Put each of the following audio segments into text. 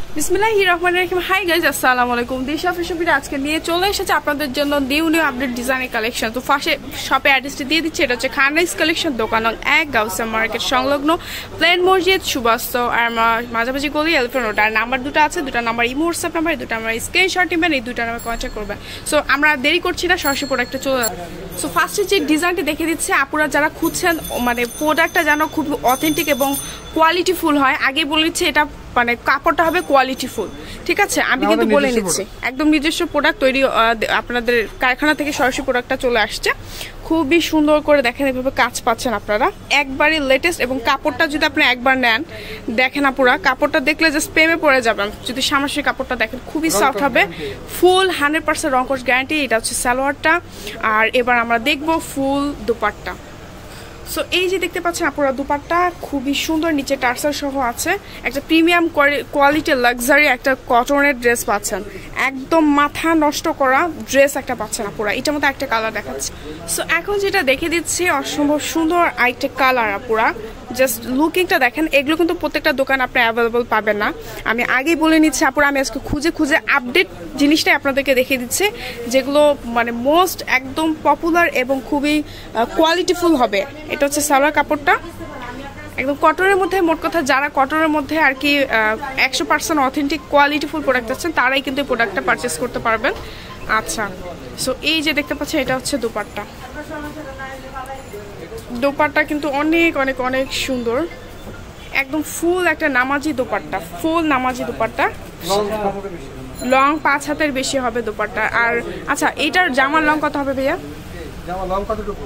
বিসমিল্লাহির রহমানির রহিম। Hi guys, আসসালামু আলাইকুম। দিশা ফ্যাশন আজকে নিয়ে চলে এসেছে আপনাদের জন্য নিউ আপডেট ডিজাইনের কালেকশন। তো ফার্স্টে শপে অ্যাড্রেসটি দিয়ে দিচ্ছে, এটা হচ্ছে খানরাইজ কালেকশন, দোকান নং 1, গাউসিয়া মার্কেট সংলগ্ন, প্লেন মসজিদ, সুবাস্ত আর মাঝামাঝি গলি, এলিফ্যান্ট রোড। আর নাম্বার দুটো আছে, দুটো নাম্বার ইমো হোয়াটসঅ্যাপ নাম্বার, এই দুটো নাম্বার স্ক্রিনশট নেবেন, এই দুটো নাম্বার কন্ট্যাক্ট করবেন। সো আমরা দেরি করছি না, সরাসরি প্রোডাক্টে চলে যাবো। সো ফার্স্টে যে ডিজাইনটি দেখে দিচ্ছে, আপুরা যারা খুঁজছেন মানে প্রোডাক্টটা যেন খুব অথেন্টিক এবং কোয়ালিটিফুল হয়, আগে বলে দিচ্ছে এটা মানে কাপড়টা হবে কোয়ালিটিফুল, ঠিক আছে? আমি কিন্তু বলে নিচ্ছি একদম নিজস্ব প্রোডাক্ট তৈরি, আপনাদের কারখানা থেকে সরাসরি প্রোডাক্টটা চলে আসছে। খুবই সুন্দর করে দেখেন, এভাবে কাজ পাচ্ছেন আপনারা, একবারই লেটেস্ট। এবং কাপড়টা যদি আপনি একবার নেন, দেখেন আপুরা, কাপড়টা দেখলে জাস্ট প্রেমে পড়ে যাবেন। যদি সামনাসামনি কাপড়টা দেখেন, খুবই সফট হবে, ফুল 100% রংকশ গ্যারান্টি। এটা হচ্ছে সালোয়ারটা। আর এবার আমরা দেখবো ফুল দুপাট্টা। সো এই যে দেখতে পাচ্ছেন আপুরা, দুপাট্টা খুবই সুন্দর, নিচে টার্সাল সহ আছে, একটা প্রিমিয়াম কোয়ালিটির লাক্সারি একটা কটনের ড্রেস পাচ্ছেন, একদম মাথা নষ্ট করা ড্রেস একটা পাচ্ছেন আপুরা। এটার মধ্যে একটা কালার দেখাচ্ছে। সো এখন যেটা দেখে দিচ্ছি, অসম্ভব সুন্দর আরেকটা কালার আপুরা, জাস্ট লুকিংটা দেখেন। এগুলো কিন্তু প্রত্যেকটা দোকান আপনি অ্যাভেলেবল পাবেন না, আমি আগেই বলে নিচ্ছি আপুরা। আমি আজকে খুঁজে খুঁজে আপডেট জিনিসটাই আপনাদেরকে দেখিয়ে দিচ্ছি, যেগুলো মানে মোস্ট একদম পপুলার এবং খুবই কোয়ালিটিফুল হবে। এটা হচ্ছে সালোয়ার কাপড়টা, একদম কটনের মধ্যে। মোট কথা যারা কটনের মধ্যে আর কি 100% অথেন্টিক কোয়ালিটিফুল প্রোডাক্ট আছেন, তারাই কিন্তু এই প্রোডাক্টটা পারচেস করতে পারবেন। আচ্ছা, সো এই যে দেখতে পাচ্ছেন, এটা হচ্ছে দুপাট্টা। দোপাট্টা কিন্তু অনেক অনেক অনেক সুন্দর, একদম ফুল একটা নামাজি দোপাট্টা, ফুল নামাজি দোপাট্টা, লং 5 হাতের বেশি হবে দোপাট্টা। আর আচ্ছা, এইটার জামার লং কত হবে ভাইয়া? জামার লং কতটুকু?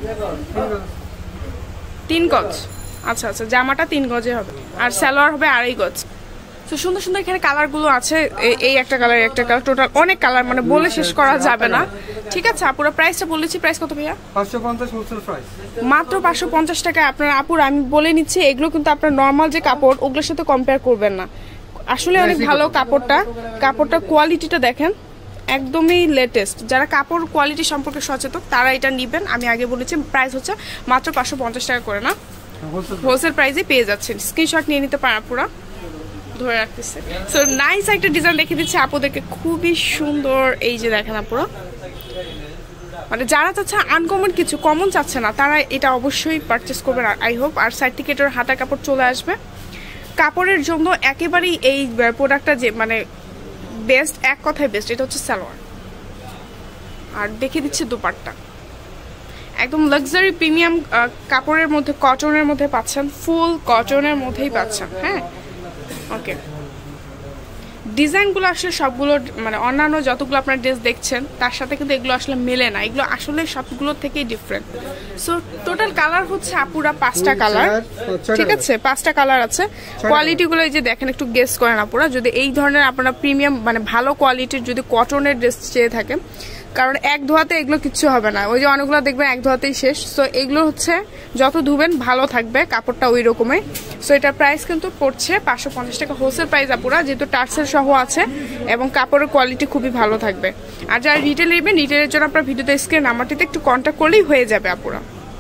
3 গজ। আচ্ছা আচ্ছা, জামাটা 3 গজে হবে, আর সালোয়ার হবে 2.5 গজ। তো সুন্দর সুন্দর এখানে কালারগুলো আছে, এই একটা কালার, একটা কালার, টোটাল অনেক কালার, মানে বলে শেষ করা যাবে না, ঠিক আছে? আপুরা প্রাইসটা বলেছি, প্রাইস কত ভাইয়া? 550 হোলসেল প্রাইস, মাত্র 550 টাকা। আপনারা আপুরা আমি বলে নিচ্ছি, এগুলো কিন্তু আপনার নর্মাল যে কাপড়, ওগুলোর সাথে কম্পেয়ার করবেন না, আসলে অনেক ভালো কাপড়টা কোয়ালিটিটা দেখেন, একদমই লেটেস্ট। যারা কাপড় কোয়ালিটি সম্পর্কে সচেতন, তারা এটা নেবেন। আমি আগে বলেছি প্রাইস হচ্ছে মাত্র 550 টাকা করে, না হোলসেল প্রাইসে পেয়ে যাচ্ছেন। স্ক্রিনশট নিয়ে নিতে পারেন আপুরা, ধরে রাখতেছে। সো নাইস একটা ডিজাইন দেখে দিচ্ছে আপুদেরকে, খুবই সুন্দর। এই যে দেখেন আপুরা, মানে যারা চাচ্ছে আনকমন কিছু, কমন চাচ্ছে না, তারা এটা অবশ্যই পারচেস করবেন আই হোপ। আর সাইড থেকে এটার হাতা কাপড় চলে আসবে। কাপড়ের জন্য একেবারেই এই প্রোডাক্টটা যে মানে বেস্ট, এক কথায় বেস্ট। এটা হচ্ছে সালোয়ার, আর দেখে দিচ্ছে দুপাট্টা, একদম লাক্সারি প্রিমিয়াম কাপড়ের মধ্যে, কটনের মধ্যে পাচ্ছেন, ফুল কটনের মধ্যেই পাচ্ছেন। হ্যাঁ, ওকে। ডিজাইনগুলো আসলে সবগুলো মানে অন্যান্য যতগুলো আপনার ড্রেস দেখছেন, তার সাথে কিন্তু এগুলো আসলে মেলে না, এগুলো আসলে সবগুলো থেকেই ডিফারেন্ট। সো টোটাল কালার হচ্ছে আপুরা 5টা কালার, ঠিক আছে? 5টা কালার আছে। কোয়ালিটিগুলো এই যে দেখেন, একটু গেস করেন আপুরা, যদি এই ধরনের আপনারা প্রিমিয়াম মানে ভালো কোয়ালিটির যদি কটনের ড্রেস চেয়ে থাকেন, কারণ এক ধোয়াতে এগুলো কিচ্ছু হবে না, ওই যে অনেকগুলো দেখবেন এক ধোয়াতেই শেষ। সো এগুলো হচ্ছে যত ধুবেন ভালো থাকবে, কাপড়টা ওই রকমের। সো এটার প্রাইস কিন্তু পড়ছে 550 টাকা হোলসেল প্রাইস আপুরা, যেহেতু টার্সেল সহ আছে এবং কাপড়ের কোয়ালিটি খুবই ভালো থাকবে। আর যারা রিটেল নেবেন, রিটেলের জন্য আপনার ভিডিওতে স্ক্রিন নাম্বারটিতে একটু কন্ট্যাক্ট করলেই হয়ে যাবে আপুরা।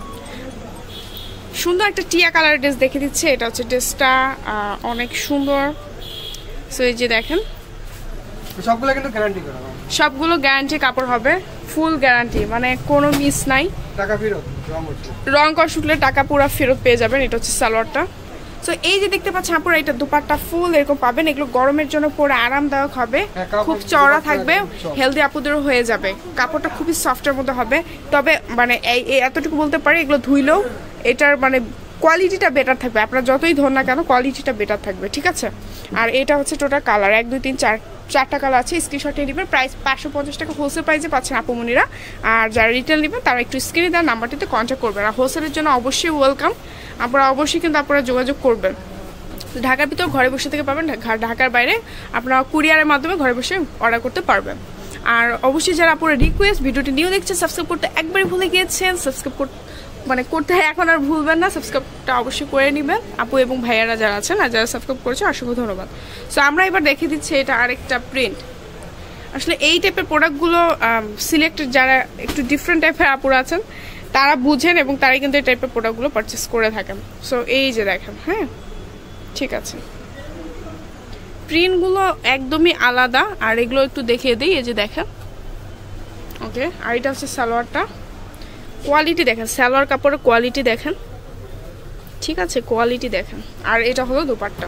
সুন্দর একটা টিয়া কালারের ড্রেস দেখে দিচ্ছে, এটা হচ্ছে ড্রেসটা অনেক সুন্দর। সো এই যে দেখেন, সবগুলো কিন্তু গ্যারান্টি করা, সবগুলো গ্যারান্টি কাপড় হবে, ফুল গ্যারান্টি, মানে কোনো মিস নাই। টাকা ফেরত, রং কষ উঠলে টাকা পুরো ফেরত পেয়ে যাবেন। এটা হচ্ছে সালোয়ারটা। সো এই যে দেখতে পাচ্ছেন আপুরা, এটা দুপাট্টা ফুল এরকম পাবেন। এগুলো গরমের জন্য পরে আরামদায়ক হবে, খুব চওড়া থাকবে, হেলদি আপুদেরও হয়ে যাবে। কাপড়টা খুবই সফটের মধ্যে হবে, তবে মানে এতটুকু বলতে পারি, এগুলো ধুইলেও এটার মানে কোয়ালিটিটা বেটার থাকবে। আপনারা যতই ধর না কেন, কোয়ালিটিটা বেটার থাকবে, ঠিক আছে? আর এটা হচ্ছে টোটাল কালার 1 2 3 4টা কালার আছে। স্ক্রিনশট নিয়ে নেবেন। প্রাইস 550 টাকা হোলসেল প্রাইসে পাচ্ছেন আপুমনিরা। আর যারা রিটেল নেবেন, তারা একটু স্ক্রিনে দেওয়ার নাম্বারটিতে কন্ট্যাক্ট করবেন। আর হোলসেলের জন্য অবশ্যই ওয়েলকাম, আপনারা অবশ্যই কিন্তু আপনারা যোগাযোগ করবেন। ঢাকার ভিতর ঘরে বসে থেকে পাবেন, ঢাকার বাইরে আপনারা কুরিয়ারের মাধ্যমে ঘরে বসে অর্ডার করতে পারবেন। আর অবশ্যই যারা আপনারা রিকোয়েস্ট, ভিডিওটি নিউ দেখছেন, সাবস্ক্রাইব করতে একবারই ভুলে গিয়েছেন, সাবস্ক্রাইব করতে এখন আর ভুলবেন না, সাবস্ক্রাইবটা অবশ্যই করে নেবেন আপু এবং ভাইয়ারা যারা আছেন। আর যারা সাবস্ক্রাইব করেছে, অসংখ্য ধন্যবাদ। সো আমরা এবার দেখে দিচ্ছি এটা আরেকটা প্রিন্ট। আসলে এই টাইপের প্রোডাক্টগুলো সিলেক্টেড যারা একটু ডিফারেন্ট টাইপের আপুরা আছেন, তারা বুঝেন এবং তারাই কিন্তু এই টাইপের প্রোডাক্টগুলো পারচেস করে থাকেন। সো এই যে দেখেন, হ্যাঁ ঠিক আছে, প্রিন্টগুলো একদমই আলাদা। আর এগুলো একটু দেখিয়ে দিই, এই যে দেখেন। ওকে, আর এটা হচ্ছে সালোয়ারটা। কোয়ালিটি দেখেন, সালোয়ার কাপড়ের কোয়ালিটি দেখেন, ঠিক আছে, কোয়ালিটি দেখেন। আর এটা হলো দুপাট্টা।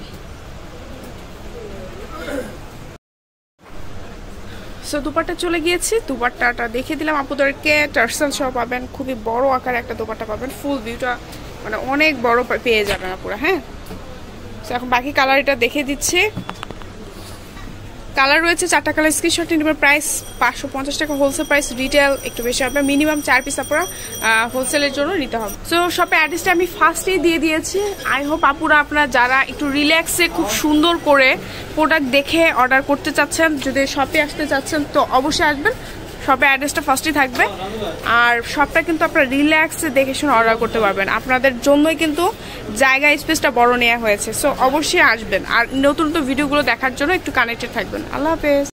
সো দুপাট্টা চলে গিয়েছি, দুপাট্টাটা দেখিয়ে দিলাম আপনাদেরকে। টার্সেল সহ পাবেন, খুবই বড় আকারে একটা দুপাট্টা পাবেন, ফুল ভিউটা মানে অনেক বড় পেয়ে যাবেন পুরো। হ্যাঁ, তো এখন বাকি কালার এটা দেখিয়ে দিচ্ছি। কালার রয়েছে 4টা কালার, স্ক্রিনশট নিয়ে নেবেন। প্রাইস 550 টাকা হোলসেল প্রাইস, রিটেল একটু বেশি হবে। মিনিমাম 4 পিস আপনারা হোলসেলের জন্য নিতে হবে। সো শপে অ্যাড্রেসটা আমি ফার্স্টেই দিয়ে দিয়েছি। আই হোপ আপুরা আপনারা যারা একটু রিল্যাক্সে খুব সুন্দর করে প্রোডাক্ট দেখে অর্ডার করতে চাচ্ছেন, যদি শপে আসতে চাচ্ছেন তো অবশ্যই আসবেন। শপে অ্যাড্রেসটা ফার্স্টেই থাকবে। আর শপটা কিন্তু আপনারা রিল্যাক্সে দেখে শুনে অর্ডার করতে পারবেন, আপনাদের জন্যই কিন্তু জায়গা স্পেসটা বড় নেওয়া হয়েছে। সো অবশ্যই আসবেন, আর নতুন নতুন ভিডিওগুলো দেখার জন্য একটু কানেক্টেড থাকবেন। আল্লাহ হাফেজ।